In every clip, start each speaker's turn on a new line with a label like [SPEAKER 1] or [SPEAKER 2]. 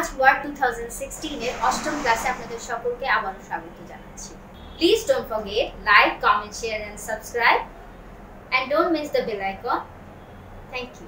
[SPEAKER 1] আজ ওয়ার্ড 2016 এর অষ্টম ক্লাসে আপনাদের সকলকে আবারও স্বাগত জানাচ্ছি। Please don't forget like, comment, share and subscribe and don't miss the bell icon. Thank you.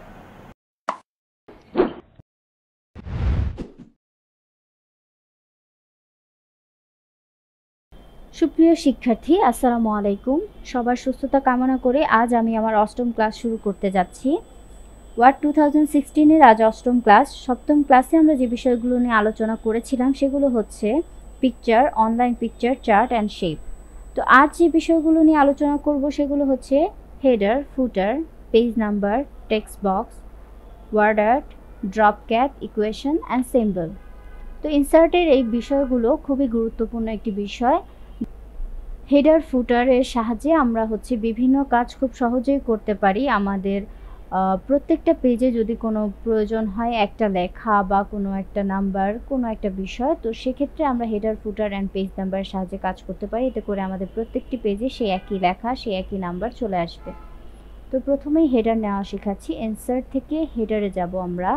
[SPEAKER 2] সুপ্রিয় শিক্ষার্থী, আসসালামু আলাইকুম। সবার সুস্থতা কামনা করে আজ আমি আমার অষ্টম ক্লাস শুরু করতে যাচ্ছি। ওয়ার্ড 2016 এর আজ অষ্টম ক্লাস। সপ্তম ক্লাসে আমরা যে বিষয়গুলো নিয়ে আলোচনা করেছিলাম সেগুলো হচ্ছে picture, online picture, chart and shape. তো আজ যে বিষয়গুলো নিয়ে আলোচনা করব সেগুলো হচ্ছে header, footer, page number, text box, word art, drop cap, equation and symbol. তো ইনসার্টের এই বিষয়গুলো খুবই গুরুত্বপূর্ণ একটি বিষয়। হেডার, ফুটারের সাহায্যে আমরা বিভিন্ন কাজ খুব সহজেই করতে পারি। আমাদের প্রত্যেকটা পেজে যদি কোনো প্রয়োজন হয় একটা লেখা বা কোনো একটা নাম্বার, কোনো একটা বিষয়, তো সেক্ষেত্রে আমরা হেডার, ফুটার অ্যান্ড পেজ নাম্বারের সাহায্যে কাজ করতে পারি। এতে করে আমাদের প্রত্যেকটি পেজে সেই একই লেখা, সেই একই নাম্বার চলে আসবে। তো প্রথমেই হেডার নেওয়া শেখাচ্ছি। ইনসার্ট থেকে হেডারে যাব আমরা।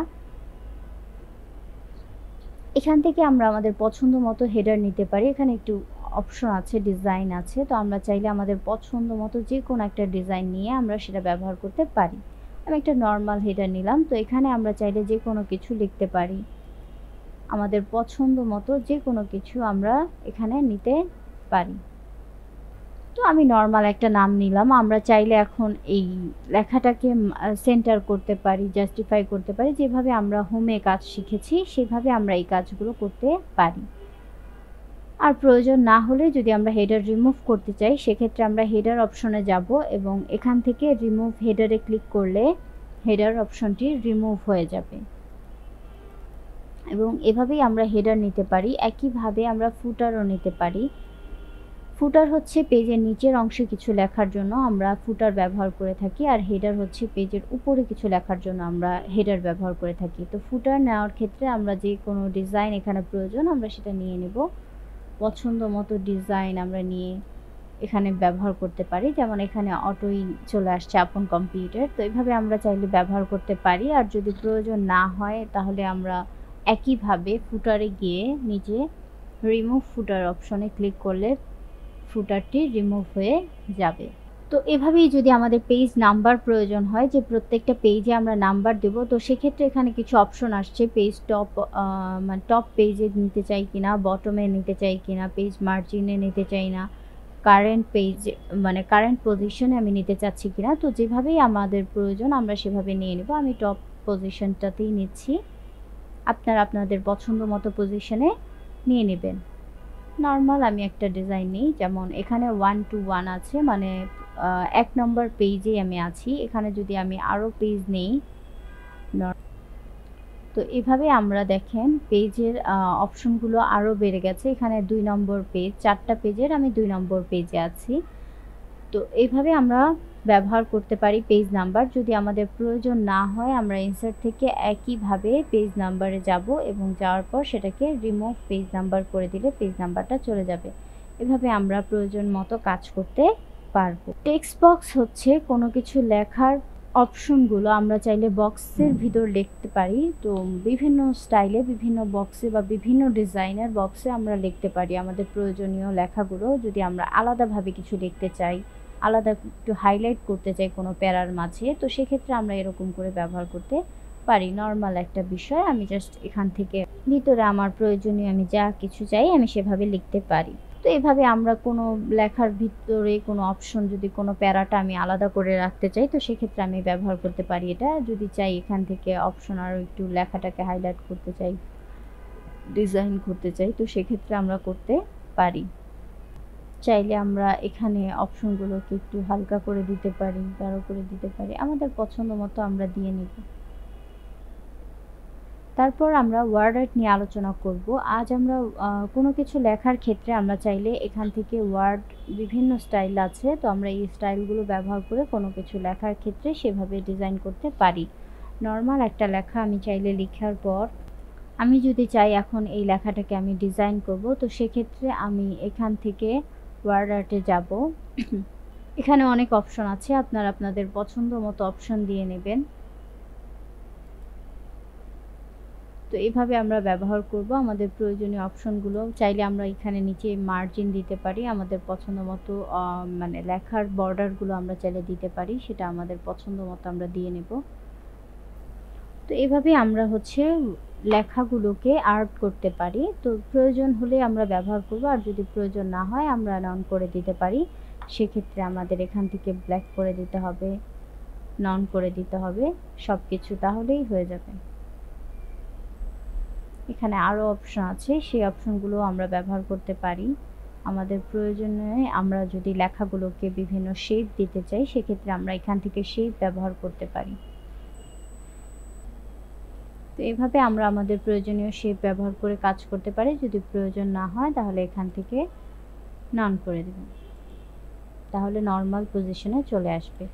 [SPEAKER 2] এখান থেকে আমরা আমাদের পছন্দ মতো হেডার নিতে পারি। এখানে একটু অপশন আছে, ডিজাইন আছে। তো আমরা চাইলে আমাদের পছন্দ মতো যে কোনো একটা ডিজাইন নিয়ে আমরা সেটা ব্যবহার করতে পারি। আমি একটা নর্মাল হেডার নিলাম। তো এখানে আমরা চাইলে যে কোনো কিছু লিখতে পারি। আমাদের পছন্দ মতো যে কোনো কিছু আমরা এখানে নিতে পারি। তো আমি নর্মাল একটা নাম নিলাম। আমরা চাইলে এখন এই লেখাটাকে সেন্টার করতে পারি, জাস্টিফাই করতে পারি। যেভাবে আমরা হোমে কাজ শিখেছি সেভাবে আমরা এই কাজগুলো করতে পারি। আর প্রয়োজন না হলে যদি আমরা হেডার রিমুভ করতে চাই সেক্ষেত্রে আমরা হেডার অপশনে যাব এবং এখান থেকে রিমুভ হেডারে ক্লিক করলে হেডার অপশনটি রিমুভ হয়ে যাবে। এবং এভাবেই আমরা হেডার নিতে পারি। একইভাবে আমরা ফুটারও নিতে পারি। ফুটার হচ্ছে পেজের নিচের অংশে কিছু লেখার জন্য আমরা ফুটার ব্যবহার করে থাকি, আর হেডার হচ্ছে পেজের উপরে কিছু লেখার জন্য আমরা হেডার ব্যবহার করে থাকি। তো ফুটার নেওয়ার ক্ষেত্রে আমরা যে কোনো ডিজাইন এখানে প্রয়োজন আমরা সেটা নিয়ে নেব। পছন্দ মতো ডিজাইন আমরা নিয়ে এখানে ব্যবহার করতে পারি। যেমন এখানে অটোই চলে আসছে, আপন কম্পিউটার। তো এইভাবে আমরা চাইলে ব্যবহার করতে পারি। আর যদি প্রয়োজন না হয় তাহলে আমরা একইভাবে ফুটারে গিয়ে নিচে রিমুভ ফুটার অপশনে ক্লিক করলে ফুটারটি রিমুভ হয়ে যাবে। তো এভাবেই যদি আমাদের পেজ নাম্বার প্রয়োজন হয়, যে প্রত্যেকটা পেজে আমরা নাম্বার দেব, তো সেক্ষেত্রে এখানে কিছু অপশন আসছে। পেজ টপ, মানে টপ পেজে নিতে চাই কিনা, বটমে নিতে চাই কিনা, পেজ মার্জিনে নিতে চাই না, কারেন্ট পেজ মানে কারেন্ট পজিশনে আমি নিতে চাচ্ছি কিনা। তো যেভাবেই আমাদের প্রয়োজন আমরা সেভাবে নিয়ে নেব। আমি টপ পজিশনটাতেই নিচ্ছি। আপনারা আপনাদের পছন্দ মতো পজিশনে নিয়ে নেবেন। নর্মাল আমি একটা ডিজাইন নিই। যেমন এখানে 1 to 1 আছে, মানে 1 নম্বর পেজেই আমি আছি। এখানে যদি আমি আরও পেজ নেই, তো এভাবে আমরা দেখেন পেজের অপশনগুলো আরও বেড়ে গেছে। এখানে 2 নম্বর পেজ, 4টা পেজের আমি 2 নম্বর পেজে আছি। তো এইভাবে আমরা ব্যবহার করতে পারি পেজ নাম্বার। যদি আমাদের প্রয়োজন না হয় আমরা ইনসার্ট থেকে একইভাবে পেজ নাম্বারে যাব এবং যাওয়ার পর সেটাকে রিমুভ পেজ নাম্বার করে দিলে পেজ নাম্বারটা চলে যাবে। এভাবে আমরা প্রয়োজন মতো কাজ করতে পারবো। টেক্সট বক্স হচ্ছে কোনো কিছু লেখার অপশনগুলো আমরা চাইলে বক্সের ভিতর লিখতে পারি। তো বিভিন্ন স্টাইলে, বিভিন্ন বক্সে বা বিভিন্ন ডিজাইনের বক্সে আমরা লিখতে পারি আমাদের প্রয়োজনীয় লেখাগুলো। যদি আমরা আলাদাভাবে কিছু লিখতে চাই, আলাদা একটু হাইলাইট করতে চাই কোনো প্যারার মাঝে, তো সেক্ষেত্রে আমরা এরকম করে ব্যবহার করতে পারি। নর্মাল একটা বিষয়, আমি জাস্ট এখান থেকে ভিতরে আমার প্রয়োজনীয় আমি যা কিছু চাই আমি সেভাবে লিখতে পারি। তো এভাবে আমরা কোনো লেখার ভিতরে কোনো অপশন, যদি কোনো প্যারাটা আমি আলাদা করে রাখতে চাই তো সেক্ষেত্রে আমি ব্যবহার করতে পারি এটা। যদি চাই এখান থেকে অপশন আরও একটু লেখাটাকে হাইলাইট করতে চাই, ডিজাইন করতে চাই, তো সেক্ষেত্রে আমরা করতে পারি। চাইলে আমরা এখানে অপশনগুলোকে একটু হালকা করে দিতে পারি, গাঢ় করে দিতে পারি, আমাদের পছন্দ মতো আমরা দিয়ে নেব। তারপর আমরা ওয়ার্ড আর্ট নিয়ে আলোচনা করব। আজ আমরা কোনো কিছু লেখার ক্ষেত্রে আমরা চাইলে এখান থেকে ওয়ার্ড, বিভিন্ন স্টাইল আছে, তো আমরা এই স্টাইলগুলো ব্যবহার করে কোনো কিছু লেখার ক্ষেত্রে সেভাবে ডিজাইন করতে পারি। নর্মাল একটা লেখা আমি চাইলে লেখার পর আমি যদি চাই এখন এই লেখাটাকে আমি ডিজাইন করব, তো সেক্ষেত্রে আমি এখান থেকে ওয়ার্ড আর্টে যাব। এখানে অনেক অপশন আছে, আপনারা আপনাদের পছন্দ মতো অপশন দিয়ে নেবেন। তো তো এইভাবে আমরা ব্যবহার করব আমাদের প্রয়োজনীয় অপশনগুলো। চাইলে আমরা এখানে নিচে মার্জিন দিতে পারি, আমাদের পছন্দ মতো মানে লেখার বর্ডারগুলো আমরা চাইলে দিতে পারি, সেটা আমাদের পছন্দ মতো আমরা দিয়ে নেব। তো এভাবে আমরা হচ্ছে লেখাগুলোকে আর্ট করতে পারি। তো প্রয়োজন হলে আমরা ব্যবহার করব, আর যদি প্রয়োজন না হয় আমরা নন করে দিতে পারি। সেক্ষেত্রে আমাদের এখান থেকে ব্ল্যাক করে দিতে হবে, নন করে দিতে হবে সব কিছু, তাহলেই হয়ে যাবে। এখানে আরও অপশন আছে, সেই অপশনগুলো আমরা ব্যবহার করতে পারি আমাদের প্রয়োজনে। আমরা যদি লেখাগুলোকে বিভিন্ন শেপ দিতে চাই, সেক্ষেত্রে আমরা এখান থেকে শেপ ব্যবহার করতে পারি। তো এইভাবে আমরা আমাদের প্রয়োজনীয় শেপ ব্যবহার করে কাজ করতে পারি। যদি প্রয়োজন না হয় তাহলে এখান থেকে নন করে দেব, তাহলে নর্মাল পজিশনে চলে আসবে।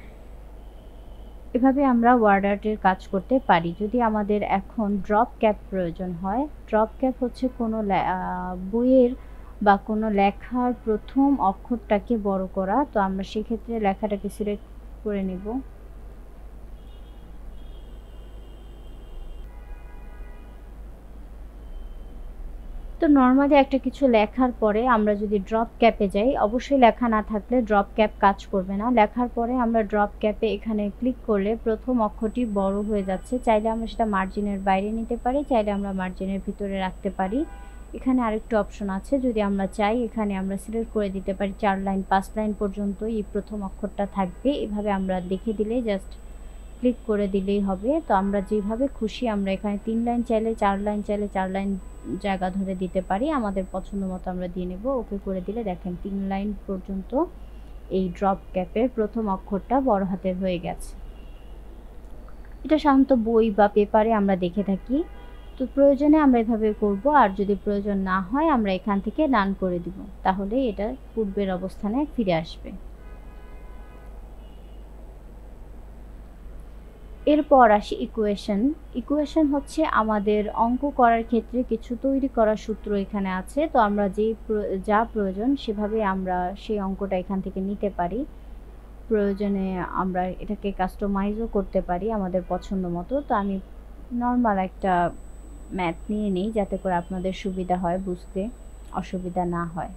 [SPEAKER 2] এভাবে আমরা ওয়ার্ড আর্টের কাজ করতে পারি। যদি আমাদের এখন ড্রপ ক্যাপ প্রয়োজন হয়, ড্রপ ক্যাপ হচ্ছে কোনো বইয়ের বা কোনো লেখার প্রথম অক্ষরটাকে বড় করা। তো আমরা সেক্ষেত্রে লেখাটাকে সিলেক্ট করে নেব। তো নর্মালি একটা কিছু লেখার পরে আমরা যদি ড্রপ ক্যাপে যাই, অবশ্যই লেখা না থাকলে ড্রপ ক্যাপ কাজ করবে না। লেখার পরে আমরা ড্রপ ক্যাপে এখানে ক্লিক করলে প্রথম অক্ষরটি বড় হয়ে যাচ্ছে। চাইলে আমরা সেটা মার্জিনের বাইরে নিতে পারি, চাইলে আমরা মার্জিনের ভিতরে রাখতে পারি। এখানে আরেকটু অপশন আছে, যদি আমরা চাই এখানে আমরা সিলেক্ট করে দিতে পারি 4 লাইন 5 লাইন পর্যন্ত এই প্রথম অক্ষরটা থাকবে। এভাবে আমরা দেখে দিলে জাস্ট ক্লিক করে দিলেই হবে। তো আমরা যেভাবে খুশি আমরা এখানে 3 লাইন চাইলে 4 লাইন চাইলে 4 লাইন জায়গা ধরে দিতে পারি, আমাদের পছন্দ মতো আমরা দিয়ে নেব। ওকে করে দিলে দেখেন 3 লাইন পর্যন্ত এই ড্রপ ক্যাপের প্রথম অক্ষরটা বড় হাতের হয়ে গেছে। এটা সাধারণত বই বা পেপারে আমরা দেখে থাকি। তো প্রয়োজনে আমরা এভাবে করব, আর যদি প্রয়োজন না হয় আমরা এখান থেকে নান করে দিব, তাহলে এটা পূর্বের অবস্থানে ফিরে আসবে। এরপর আসি ইকুয়েশন। ইকুয়েশন হচ্ছে আমাদের অঙ্ক করার ক্ষেত্রে কিছু তৈরি করার সূত্র এখানে আছে। তো আমরা যা প্রয়োজন সেভাবে আমরা সেই অঙ্কটা এখান থেকে নিতে পারি। প্রয়োজনে আমরা এটাকে কাস্টমাইজও করতে পারি আমাদের পছন্দ মতো। তো আমি নর্মাল একটা ম্যাথ নিয়ে নিই, যাতে করে আপনাদের সুবিধা হয়, বুঝতে অসুবিধা না হয়।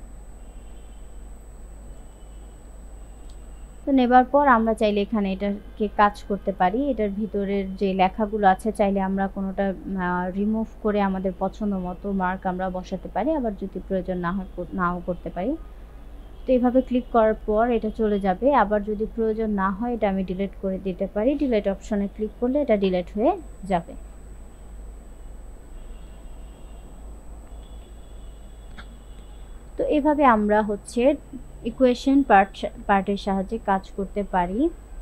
[SPEAKER 2] তো নেবার পর আমরা চাইলে এখানে এটাকে কাজ করতে পারি। এটার ভিতরের যে লেখাগুলো আছে চাইলে আমরা কোনোটা রিমুভ করে আমাদের পছন্দ মতো মার্ক আমরা বসাতে পারি, আবার যদি প্রয়োজন না হয় নাও করতে পারি। তো এইভাবে ক্লিক করার পর এটা চলে যাবে। আবার যদি প্রয়োজন না হয় এটা আমি ডিলিট করে দিতে পারি। ডিলিট অপশনে ক্লিক করলে এটা ডিলিট হয়ে যাবে। তো এভাবে আমরা হচ্ছে ইকুয়েশন পার্টের সাহায্যে কাজ করতে পারি।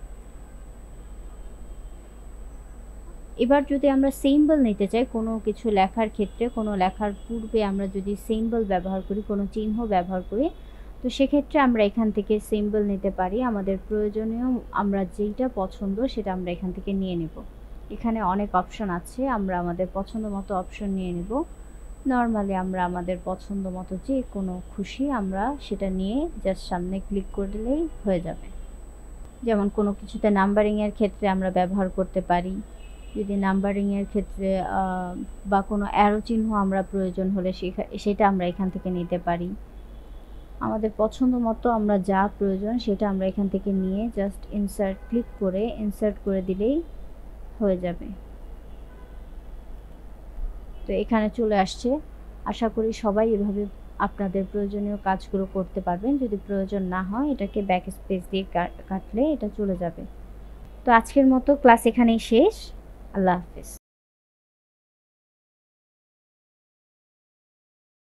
[SPEAKER 2] এবার যদি আমরা সিম্বল নিতে চাই কোনো কিছু লেখার ক্ষেত্রে, কোনো লেখার পূর্বে আমরা যদি সিম্বল ব্যবহার করি, কোনো চিহ্ন ব্যবহার করি, তো সেক্ষেত্রে আমরা এখান থেকে সিম্বল নিতে পারি। আমাদের প্রয়োজনীয় আমরা যেটা পছন্দ সেটা আমরা এখান থেকে নিয়ে নেব। এখানে অনেক অপশন আছে, আমরা আমাদের পছন্দ মতো অপশন নিয়ে নেব। নর্মালি আমরা আমাদের পছন্দ মতো যে কোনো খুশি আমরা সেটা নিয়ে জাস্ট সামনে ক্লিক করলেই হয়ে যাবে। যেমন কোনো কিছুতে নাম্বারিংয়ের ক্ষেত্রে আমরা ব্যবহার করতে পারি। যদি নাম্বারিংয়ের ক্ষেত্রে বা কোনো অ্যারো চিহ্ন আমরা প্রয়োজন হলে সেটা আমরা এখান থেকে নিতে পারি। আমাদের পছন্দ মতো আমরা যা প্রয়োজন সেটা আমরা এখান থেকে নিয়ে জাস্ট ক্লিক করে ইনসার্ট করে দিলেই হয়ে যাবে। তো এখানে চলে আসছে। আশা করি সবাই এভাবে আপনাদের প্রয়োজনীয় কাজগুলো করতে পারবেন। যদি প্রয়োজন না হয় এটাকে ব্যাক স্পেস দিয়ে কাটলে এটা চলে যাবে। তো আজকের মতো ক্লাস এখানেই শেষ। আল্লাহ হাফেজ।